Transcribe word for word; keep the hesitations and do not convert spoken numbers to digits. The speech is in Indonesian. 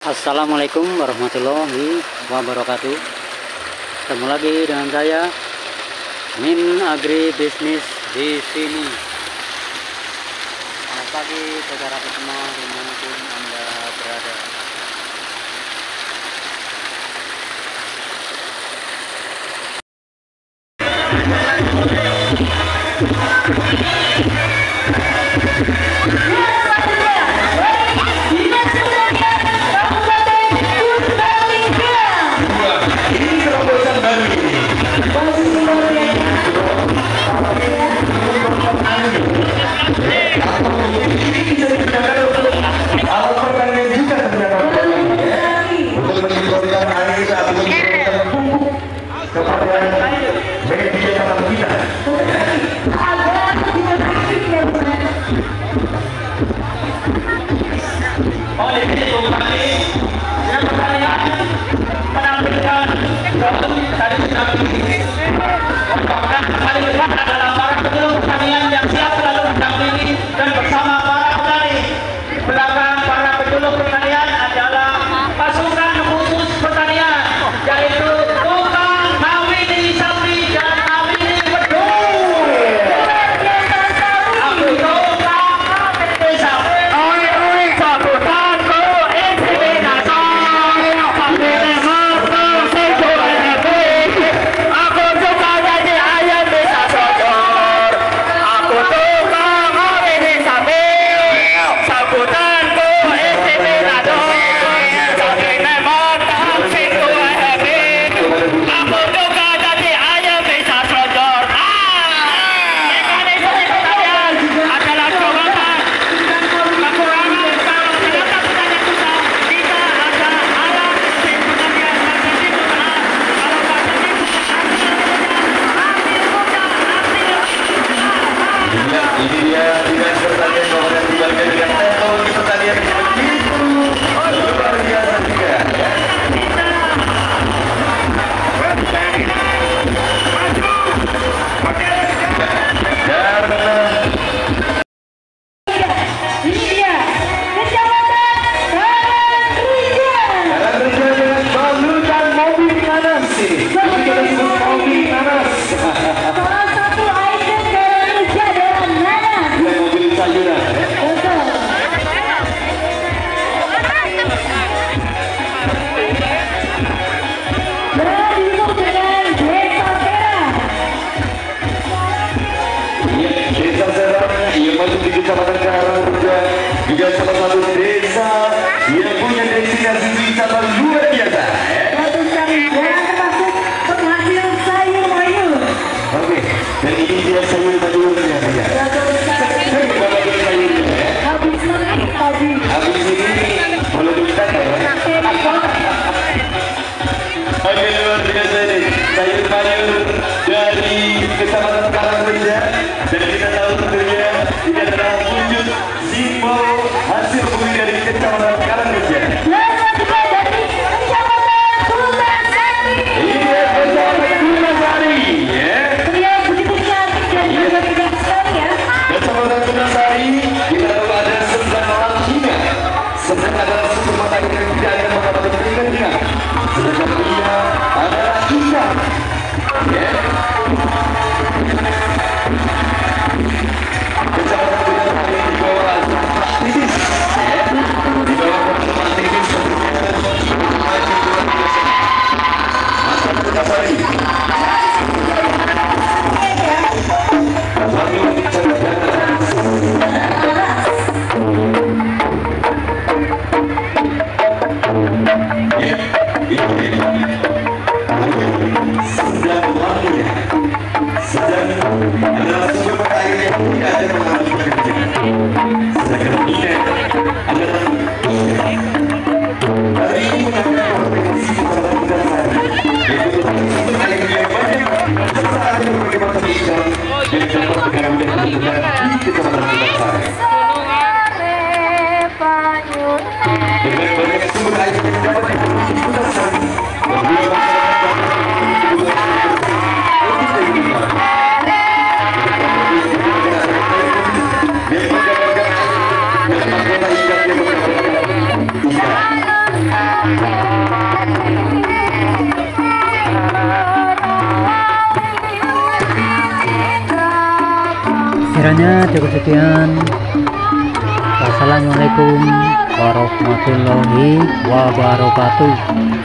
Assalamualaikum warahmatullahi wabarakatuh. Ketemu lagi dengan saya Min Agri Bisnis di sini. Selamat pagi saudara semua dimanapun Anda berada. Juga salah satu desa yang punya destinasi wisata luar biasa. Batu Sari termasuk penghasil sayur mayur. Oke, dan ini dia sayur mayurnya ya. Batu sayurnya ya. Habis ini, habis. Habis ini boleh diminta ya. Oke, luar biasa ini sayur mayur dari Kecamatan Karangreja, dan kita tahu tentunya ini adalah wujud simbol hasil bumi dari Kecamatan Karangreja. Selamat juga dari Kecamatan Tulasari. Iya, Kecamatan Tulasari ya. Beliau begitu cantik dan juga tidak sekali ya. Kecamatan Tulasari, kita tahu ada sembilan orang singa. Sedang ada suku mata yang tidak ada mengatakan keringatnya. Sedangkan dia adalah ikan. Ya. Kecamatan Tulasari di bawah aktivis. Ya. Di bawah aktivis sebenarnya. Masa Tulasari. Kiranya cukup sekian. Wassalamualaikum warahmatullahi wabarakatuh.